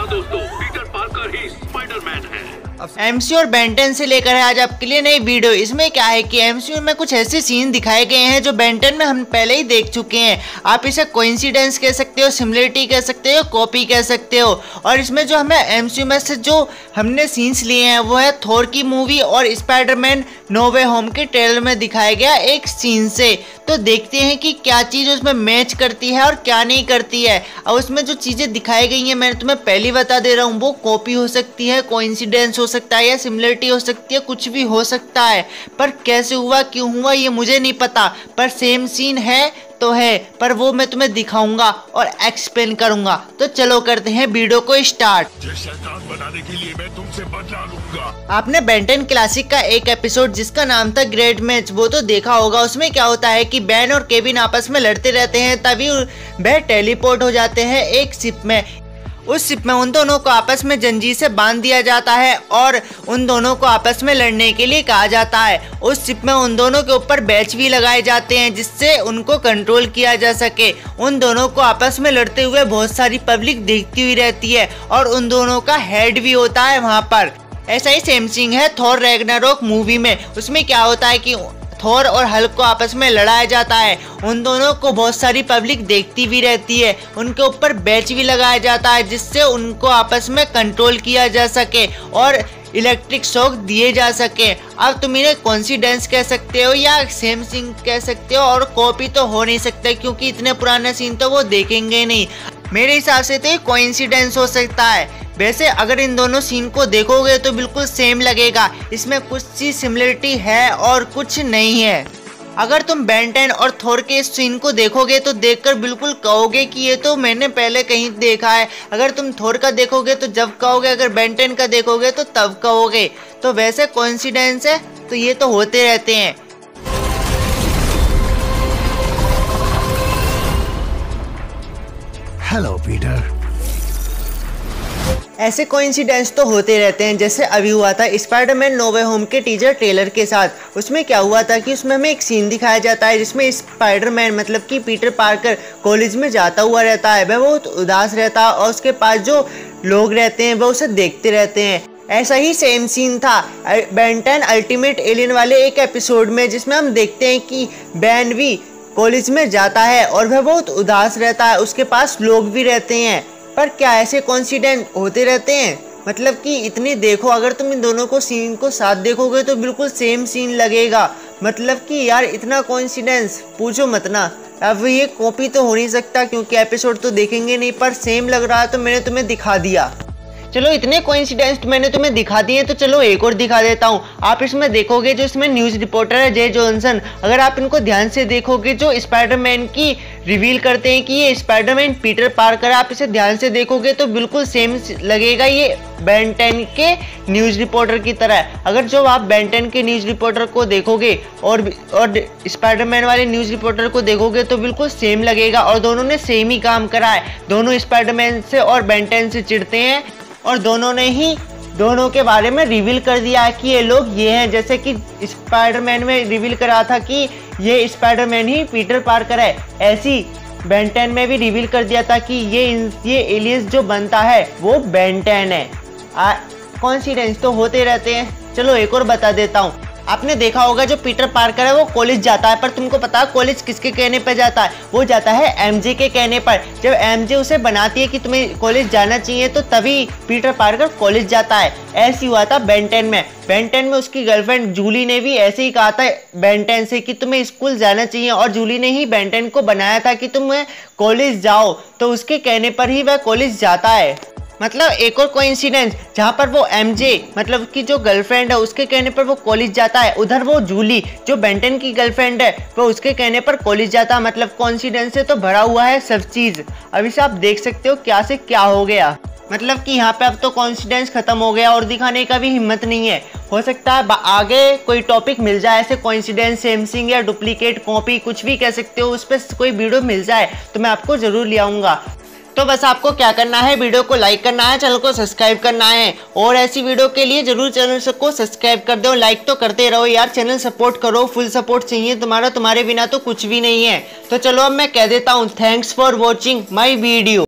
हाँ दोस्तों, Peter Parker ही स्पाइडरमैन है। एमसीयू और बेन 10 से लेकर है आज आपके लिए नई वीडियो। इसमें क्या है कि एमसीयू में कुछ ऐसे सीन दिखाए गए हैं जो बेन 10 में हम पहले ही देख चुके हैं। आप इसे कोइंसिडेंस कह सकते हो, सिमिलरिटी कह सकते हो, कॉपी कह सकते हो। और इसमें जो हमें एमसीयू में से जो हमने सीन्स लिए हैं वो है थोर की मूवी और स्पाइडरमैन नो वे होम के ट्रेलर में दिखाया गया एक सीन से। तो देखते हैं कि क्या चीज़ उसमें मैच करती है और क्या नहीं करती है। और उसमें जो चीज़ें दिखाई गई हैं मैंने तुम्हें पहले बता दे रहा हूँ, वो कॉपी हो सकती है, कोइंसिडेंस हो सकता है या सिमिलरिटी हो सकती है, कुछ भी हो सकता है। पर कैसे हुआ, क्यों हुआ, ये मुझे नहीं पता। पर सेम सीन है तो है, पर वो मैं तुम्हें दिखाऊंगा और एक्सप्लेन करूंगा। तो चलो करते हैं वीडियो को स्टार्ट। शैतान बनाने के लिए मैं तुमसे बदला लूंगा। आपने बेन 10 क्लासिक का एक एपिसोड जिसका नाम था ग्रेट मैच वो तो देखा होगा। उसमें क्या होता है कि बेन और केविन आपस में लड़ते रहते हैं, तभी वह टेलीपोर्ट हो जाते हैं एक शिप में। उस शिप में उन दोनों को आपस में जंजीर से बांध दिया जाता है और उन दोनों को आपस में लड़ने के लिए कहा जाता है। उस शिप में उन दोनों के ऊपर बैच भी लगाए जाते हैं जिससे उनको कंट्रोल किया जा सके। उन दोनों को आपस में लड़ते हुए बहुत सारी पब्लिक देखती हुई रहती है और उन दोनों का हेड भी होता है वहाँ पर। ऐसा ही सेम सीन है थॉर रैग्नारोक मूवी में। उसमें क्या होता है कि थोर और हल्क को आपस में लड़ाया जाता है। उन दोनों को बहुत सारी पब्लिक देखती भी रहती है, उनके ऊपर बैच भी लगाया जाता है जिससे उनको आपस में कंट्रोल किया जा सके और इलेक्ट्रिक शॉक दिए जा सके। अब तुम इन्हें कोइंसिडेंस कह सकते हो या सेम सीन कह सकते हो, और कॉपी तो हो नहीं सकता क्योंकि इतने पुराने सीन तो वो देखेंगे नहीं। मेरे हिसाब से तो ये कोइंसिडेंस हो सकता है। वैसे अगर इन दोनों सीन को देखोगे तो बिल्कुल सेम लगेगा, इसमें कुछ सी सिमिलरिटी है और कुछ नहीं है। अगर तुम बेन 10 और थोर के इस सीन को देखोगे तो देखकर बिल्कुल कहोगे कि ये तो मैंने पहले कहीं देखा है। अगर तुम थोर का देखोगे तो जब कहोगे, अगर बेन 10 का देखोगे तो तब कहोगे। तो वैसे कोइंसिडेंस है तो ये तो होते रहते हैं। Hello Peter. ऐसे कोइंसिडेंस तो होते रहते हैं, जैसे अभी हुआ था स्पाइडरमैन नो वे होम के टीजर ट्रेलर के साथ। उसमें क्या हुआ था कि उसमें हमें एक सीन दिखाया जाता है जिसमें स्पाइडरमैन मतलब कि पीटर पार्कर कॉलेज में जाता हुआ रहता है। वह बहुत उदास रहता है और उसके पास जो लोग रहते हैं वह उसे देखते रहते हैं। ऐसा ही सेम सीन था बेन 10 अल्टीमेट एलियन वाले एक एपिसोड में, जिसमें हम देखते हैं कि बेन भी कॉलेज में जाता है और वह बहुत उदास रहता है, उसके पास लोग भी रहते हैं। पर क्या ऐसे कोइंसिडेंस होते रहते हैं? मतलब कि इतनी देखो, अगर तुम इन दोनों को सीन को साथ देखोगे तो बिल्कुल सेम सीन लगेगा। मतलब कि यार इतना कोइंसिडेंस पूछो मत ना। अब ये कॉपी तो हो नहीं सकता क्योंकि एपिसोड तो देखेंगे नहीं, पर सेम लग रहा है तो मैंने तुम्हें दिखा दिया। चलो इतने कोइंसिडेंस मैंने तुम्हें दिखा दिए तो चलो एक और दिखा देता हूँ। आप इसमें देखोगे जो इसमें न्यूज़ रिपोर्टर है जे जॉनसन, अगर आप इनको ध्यान से देखोगे जो स्पाइडरमैन की रिवील करते हैं कि ये स्पाइडरमैन पीटर पार्कर, आप इसे ध्यान से देखोगे तो बिल्कुल सेम लगेगा, ये बेन 10 के न्यूज़ रिपोर्टर की तरह। अगर जो आप बेन 10 के न्यूज़ रिपोर्टर को देखोगे और स्पाइडरमैन वाले न्यूज़ रिपोर्टर को देखोगे तो बिल्कुल सेम लगेगा और दोनों ने सेम ही काम करा है। दोनों स्पाइडरमैन से और बेन 10 से चिढ़ते हैं और दोनों ने ही दोनों के बारे में रिवील कर दिया है कि ये लोग ये हैं। जैसे कि स्पाइडरमैन में रिवील करा था कि ये स्पाइडरमैन ही पीटर पार्कर है, ऐसी बेन 10 में भी रिवील कर दिया था कि ये एलियंस जो बनता है वो बेन 10 है। कोइंसिडेंस तो होते रहते हैं। चलो एक और बता देता हूँ। आपने देखा होगा जो पीटर पार्कर है वो कॉलेज जाता है, पर तुमको पता है कॉलेज किसके कहने पर जाता है? वो जाता है एमजे के कहने पर। जब एमजे उसे बनाती है कि तुम्हें कॉलेज जाना चाहिए तो तभी पीटर पार्कर कॉलेज जाता है। ऐसी हुआ था बेन 10 में। बेन 10 में उसकी गर्लफ्रेंड जूली ने भी ऐसे ही कहा था बेन 10 से कि तुम्हें स्कूल जाना चाहिए और जूली ने ही बेन 10 को बनाया था कि तुम कॉलेज जाओ, तो उसके कहने पर ही वह कॉलेज जाता है। मतलब एक और कोइंसिडेंस जहाँ पर वो एमजे मतलब कि जो गर्लफ्रेंड है उसके कहने पर वो कॉलेज जाता है, उधर वो जूली जो बेन 10 की गर्लफ्रेंड है वो उसके कहने पर कॉलेज जाता है। मतलब कोइंसिडेंस से तो भरा हुआ है सब चीज़। अभी से आप देख सकते हो क्या से क्या हो गया। मतलब कि यहाँ पे अब तो कॉन्फिडेंस खत्म हो गया और दिखाने का भी हिम्मत नहीं है। हो सकता है आगे कोई टॉपिक मिल जाए ऐसे कोइंसिडेंस, सेमसिंग या डुप्लीकेट, कॉपी, कुछ भी कह सकते हो, उस पर कोई वीडियो मिल जाए तो मैं आपको ज़रूर ले आऊँगा। तो बस आपको क्या करना है, वीडियो को लाइक करना है, चैनल को सब्सक्राइब करना है और ऐसी वीडियो के लिए जरूर चैनल को सब्सक्राइब कर दो। लाइक तो करते रहो यार, चैनल सपोर्ट करो, फुल सपोर्ट चाहिए तुम्हारा, तुम्हारे बिना तो कुछ भी नहीं है। तो चलो अब मैं कह देता हूँ thanks for watching my video.